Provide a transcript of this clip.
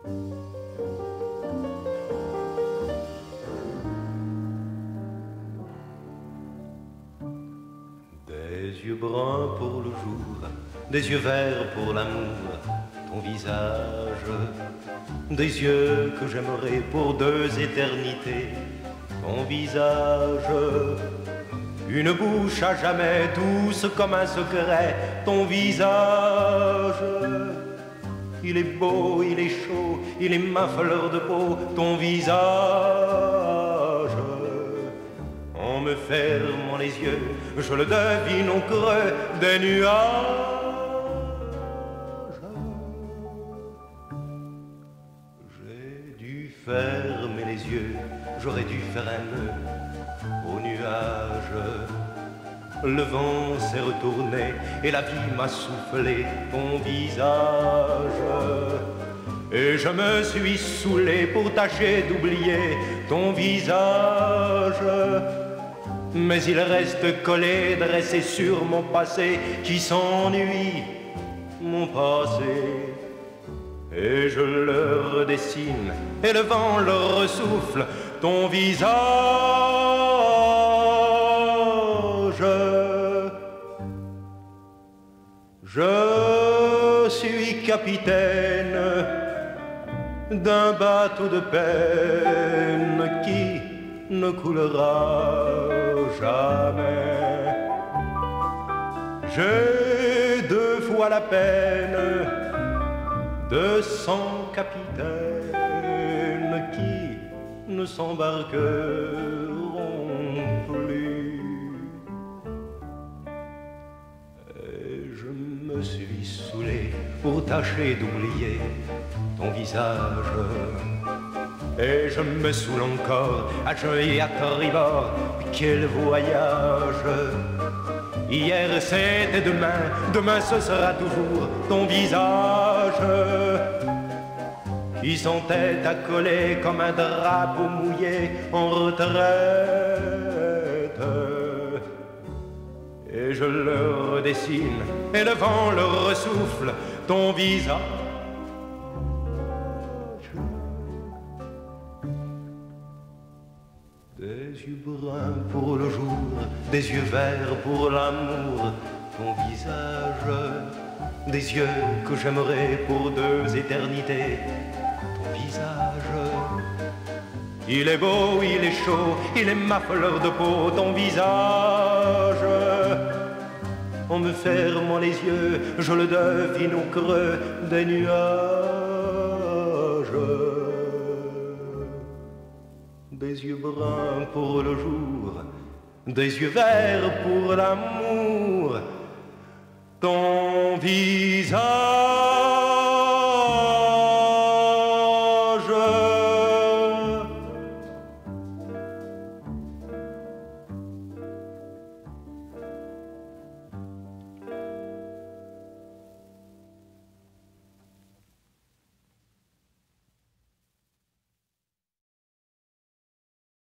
Des yeux bruns pour le jour, des yeux verts pour l'amour, ton visage, des yeux que j'aimerais pour 2 éternités, ton visage, une bouche à jamais douce comme un secret, ton visage. Il est beau, il est chaud, il est ma fleur de peau, ton visage. En me fermant les yeux, je le devine au creux des nuages. J'ai dû fermer les yeux, j'aurais dû faire un nœud aux nuages. Le vent s'est retourné et la vie m'a soufflé ton visage. Et je me suis saoulé pour tâcher d'oublier ton visage. Mais il reste collé, dressé sur mon passé qui s'ennuie, mon passé. Et je le redessine et le vent le ressouffle, ton visage. Je suis capitaine d'un bateau de peine qui ne coulera jamais. J'ai 2 fois la peine de 100 capitaines qui ne s'embarqueront plus. Et je me suis saoulé pour tâcher d'oublier ton visage. Et je me saoule encore à jouer à tribord. Quel voyage! Hier c'était demain, demain ce sera toujours ton visage qui sentait accolé comme un drapeau mouillé en retraite. Et je le redessine et le vent le ressouffle, ton visage. Des yeux bruns pour le jour, des yeux verts pour l'amour, ton visage. Des yeux que j'aimerais pour 2 éternités, ton visage. Il est beau, il est chaud, il est ma fleur de peau, ton visage. En me fermant les yeux, je le devine au creux des nuages. Des yeux bruns pour le jour, des yeux verts pour l'amour, ton visage.